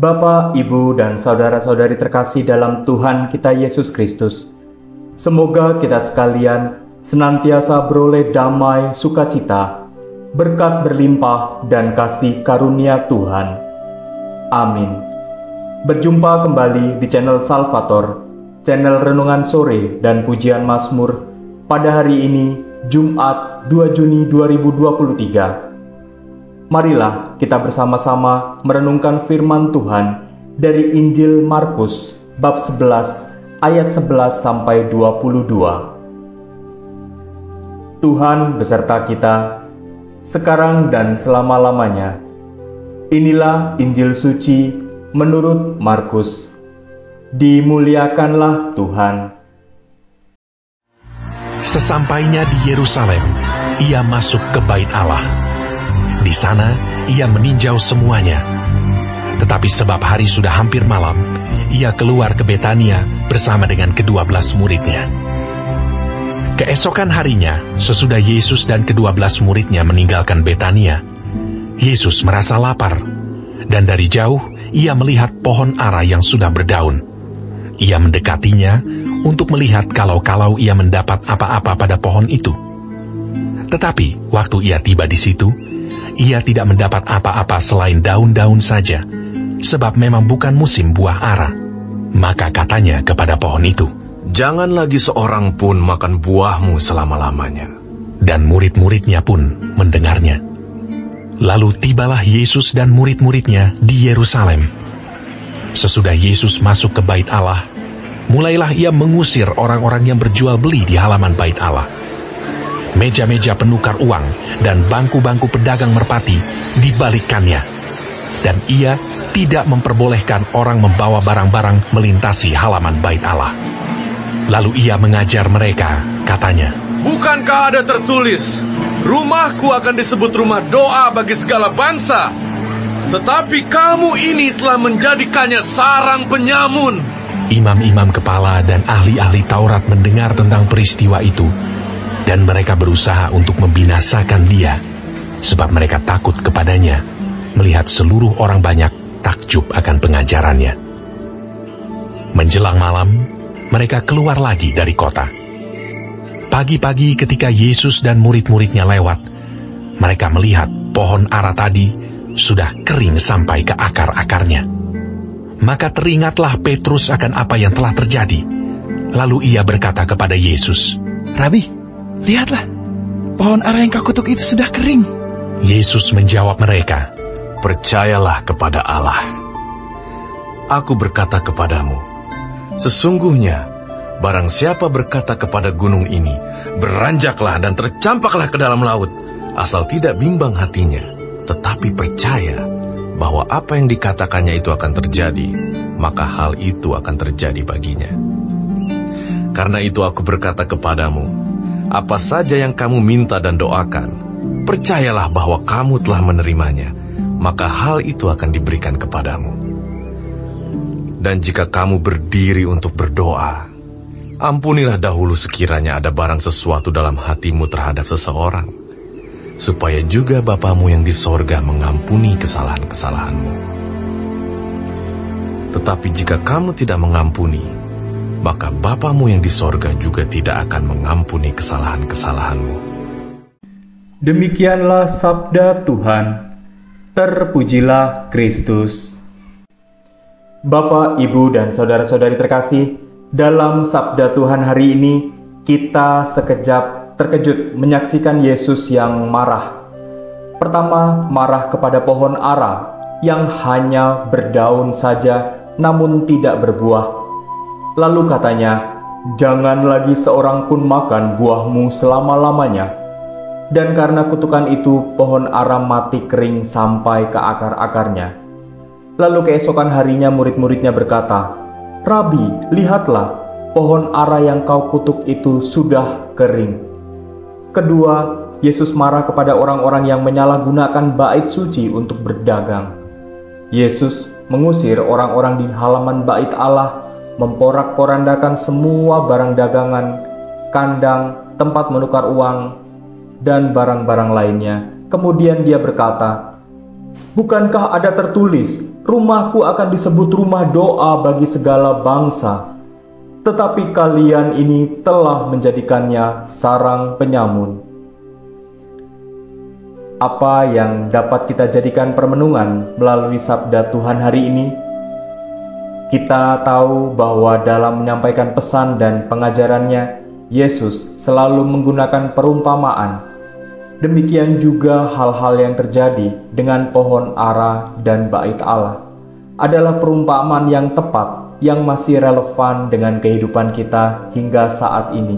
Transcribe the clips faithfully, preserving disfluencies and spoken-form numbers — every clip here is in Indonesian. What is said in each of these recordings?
Bapak, Ibu, dan saudara-saudari terkasih dalam Tuhan kita Yesus Kristus, semoga kita sekalian senantiasa beroleh damai, sukacita, berkat berlimpah, dan kasih karunia Tuhan. Amin. Berjumpa kembali di channel Salvator, channel Renungan Sore dan Pujian Mazmur pada hari ini, Jumat dua Juni dua ribu dua puluh tiga. Marilah kita bersama-sama merenungkan firman Tuhan dari Injil Markus bab sebelas ayat sebelas sampai dua puluh dua. Tuhan beserta kita sekarang dan selama-lamanya. Inilah Injil suci menurut Markus. Dimuliakanlah Tuhan. Sesampainya di Yerusalem, ia masuk ke Bait Allah. Di sana, ia meninjau semuanya. Tetapi sebab hari sudah hampir malam, ia keluar ke Betania bersama dengan kedua belas muridnya. Keesokan harinya, sesudah Yesus dan kedua belas muridnya meninggalkan Betania, Yesus merasa lapar, dan dari jauh ia melihat pohon ara yang sudah berdaun. Ia mendekatinya untuk melihat kalau-kalau ia mendapat apa-apa pada pohon itu. Tetapi waktu ia tiba di situ, ia tidak mendapat apa-apa selain daun-daun saja, sebab memang bukan musim buah ara. Maka katanya kepada pohon itu, "Jangan lagi seorang pun makan buahmu selama-lamanya." Dan murid-muridnya pun mendengarnya. Lalu tibalah Yesus dan murid-muridnya di Yerusalem. Sesudah Yesus masuk ke Bait Allah, mulailah ia mengusir orang-orang yang berjual beli di halaman Bait Allah. Meja-meja penukar uang dan bangku-bangku pedagang merpati dibalikkannya, dan ia tidak memperbolehkan orang membawa barang-barang melintasi halaman Bait Allah. Lalu ia mengajar mereka, katanya, "Bukankah ada tertulis, rumahku akan disebut rumah doa bagi segala bangsa? Tetapi kamu ini telah menjadikannya sarang penyamun." Imam-imam kepala dan ahli-ahli Taurat mendengar tentang peristiwa itu, dan mereka berusaha untuk membinasakan dia, sebab mereka takut kepadanya, melihat seluruh orang banyak takjub akan pengajarannya. Menjelang malam, mereka keluar lagi dari kota. Pagi-pagi ketika Yesus dan murid-muridnya lewat, mereka melihat pohon ara tadi sudah kering sampai ke akar-akarnya. Maka teringatlah Petrus akan apa yang telah terjadi. Lalu ia berkata kepada Yesus, "Rabi, lihatlah, pohon ara yang kau kutuk itu sudah kering." Yesus menjawab mereka, "Percayalah kepada Allah. Aku berkata kepadamu, sesungguhnya barang siapa berkata kepada gunung ini, beranjaklah dan tercampaklah ke dalam laut, asal tidak bimbang hatinya, tetapi percaya bahwa apa yang dikatakannya itu akan terjadi, maka hal itu akan terjadi baginya. Karena itu aku berkata kepadamu, apa saja yang kamu minta dan doakan, percayalah bahwa kamu telah menerimanya, maka hal itu akan diberikan kepadamu. Dan jika kamu berdiri untuk berdoa, ampunilah dahulu sekiranya ada barang sesuatu dalam hatimu terhadap seseorang, supaya juga Bapamu yang di sorga mengampuni kesalahan-kesalahanmu. Tetapi jika kamu tidak mengampuni, maka Bapamu yang di sorga juga tidak akan mengampuni kesalahan-kesalahanmu." Demikianlah sabda Tuhan. Terpujilah Kristus. Bapak, Ibu, dan saudara-saudari terkasih, dalam sabda Tuhan hari ini, kita sekejap terkejut menyaksikan Yesus yang marah. Pertama, marah kepada pohon ara yang hanya berdaun saja namun tidak berbuah. Lalu katanya, "Jangan lagi seorang pun makan buahmu selama-lamanya." Dan karena kutukan itu, pohon ara mati kering sampai ke akar-akarnya. Lalu keesokan harinya murid-muridnya berkata, "Rabi, lihatlah, pohon ara yang kau kutuk itu sudah kering." Kedua, Yesus marah kepada orang-orang yang menyalahgunakan bait suci untuk berdagang. Yesus mengusir orang-orang di halaman Bait Allah, memporak-porandakan semua barang dagangan, kandang, tempat menukar uang, dan barang-barang lainnya. Kemudian dia berkata, "Bukankah ada tertulis, rumahku akan disebut rumah doa bagi segala bangsa, tetapi kalian ini telah menjadikannya sarang penyamun. Apa yang dapat kita jadikan permenungan melalui sabda Tuhan hari ini? Kita tahu bahwa dalam menyampaikan pesan dan pengajarannya, Yesus selalu menggunakan perumpamaan. Demikian juga hal-hal yang terjadi dengan pohon ara dan bait Allah adalah perumpamaan yang tepat yang masih relevan dengan kehidupan kita hingga saat ini.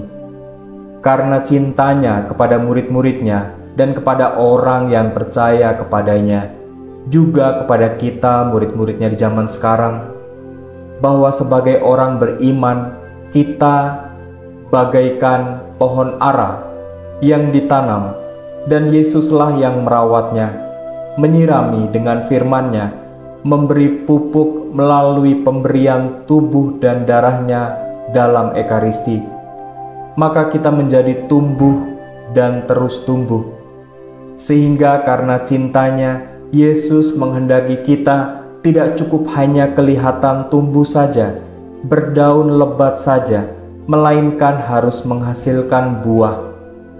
Karena cintanya kepada murid-muridnya dan kepada orang yang percaya kepadanya, juga kepada kita murid-muridnya di zaman sekarang, bahwa sebagai orang beriman, kita bagaikan pohon ara yang ditanam, dan Yesuslah yang merawatnya, menyirami dengan firman-Nya, memberi pupuk melalui pemberian tubuh dan darahnya dalam Ekaristi. Maka kita menjadi tumbuh dan terus tumbuh. Sehingga karena cintanya, Yesus menghendaki kita tidak cukup hanya kelihatan tumbuh saja, berdaun lebat saja, melainkan harus menghasilkan buah.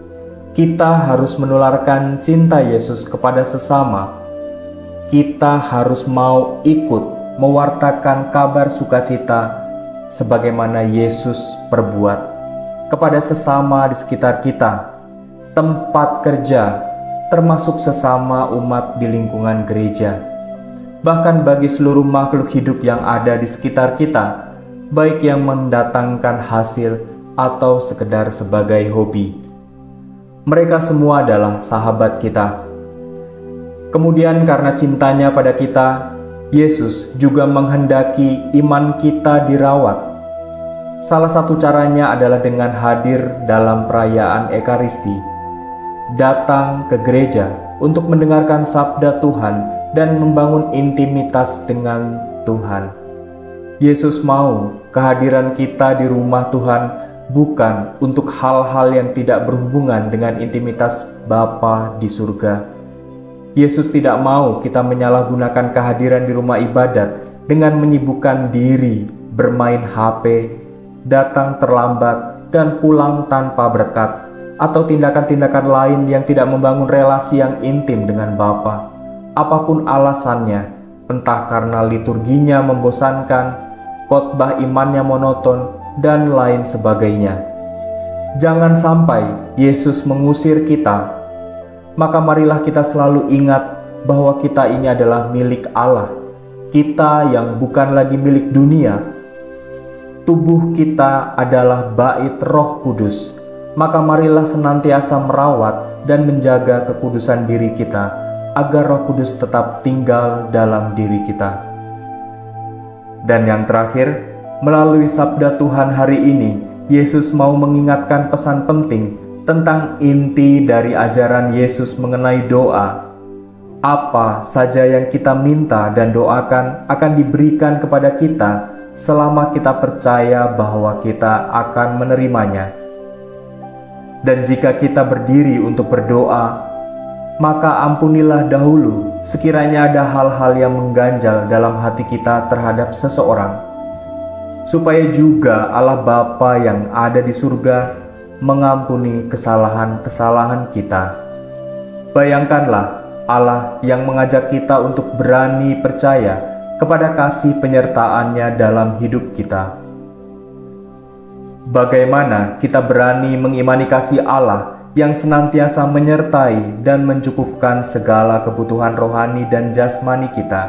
Kita harus menularkan cinta Yesus kepada sesama. Kita harus mau ikut mewartakan kabar sukacita sebagaimana Yesus perbuat kepada sesama di sekitar kita, tempat kerja, termasuk sesama umat di lingkungan gereja, bahkan bagi seluruh makhluk hidup yang ada di sekitar kita, baik yang mendatangkan hasil atau sekedar sebagai hobi. Mereka semua adalah sahabat kita. Kemudian karena cintanya pada kita, Yesus juga menghendaki iman kita dirawat. Salah satu caranya adalah dengan hadir dalam perayaan Ekaristi, datang ke gereja untuk mendengarkan sabda Tuhan dan membangun intimitas dengan Tuhan. Yesus mau kehadiran kita di rumah Tuhan bukan untuk hal-hal yang tidak berhubungan dengan intimitas Bapa di surga. Yesus tidak mau kita menyalahgunakan kehadiran di rumah ibadat dengan menyibukkan diri, bermain H P, datang terlambat, dan pulang tanpa berkat, atau tindakan-tindakan lain yang tidak membangun relasi yang intim dengan Bapa. Apapun alasannya, entah karena liturginya membosankan, khotbah imannya monoton, dan lain sebagainya. Jangan sampai Yesus mengusir kita. Maka marilah kita selalu ingat bahwa kita ini adalah milik Allah. Kita yang bukan lagi milik dunia. Tubuh kita adalah bait Roh Kudus. Maka marilah senantiasa merawat dan menjaga kekudusan diri kita, agar Roh Kudus tetap tinggal dalam diri kita. Dan yang terakhir, melalui sabda Tuhan hari ini, Yesus mau mengingatkan pesan penting tentang inti dari ajaran Yesus mengenai doa. Apa saja yang kita minta dan doakan akan diberikan kepada kita selama kita percaya bahwa kita akan menerimanya. Dan jika kita berdiri untuk berdoa, maka ampunilah dahulu sekiranya ada hal-hal yang mengganjal dalam hati kita terhadap seseorang, supaya juga Allah Bapa yang ada di surga mengampuni kesalahan-kesalahan kita. Bayangkanlah Allah yang mengajak kita untuk berani percaya kepada kasih penyertaan-Nya dalam hidup kita. Bagaimana kita berani mengimani kasih Allah yang senantiasa menyertai dan mencukupkan segala kebutuhan rohani dan jasmani kita?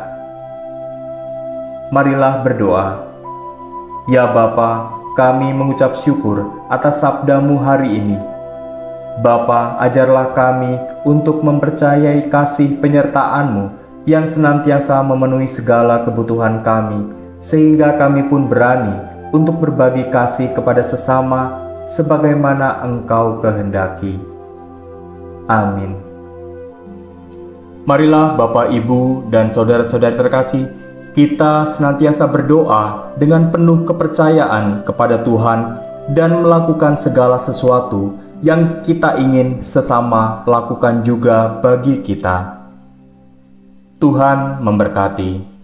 Marilah berdoa. Ya Bapa, kami mengucap syukur atas sabda-Mu hari ini. Bapa, ajarlah kami untuk mempercayai kasih penyertaan-Mu yang senantiasa memenuhi segala kebutuhan kami, sehingga kami pun berani untuk berbagi kasih kepada sesama sebagaimana Engkau kehendaki. Amin. Marilah Bapak, Ibu, dan saudara-saudari terkasih, kita senantiasa berdoa dengan penuh kepercayaan kepada Tuhan dan melakukan segala sesuatu yang kita ingin sesama lakukan juga bagi kita. Tuhan memberkati.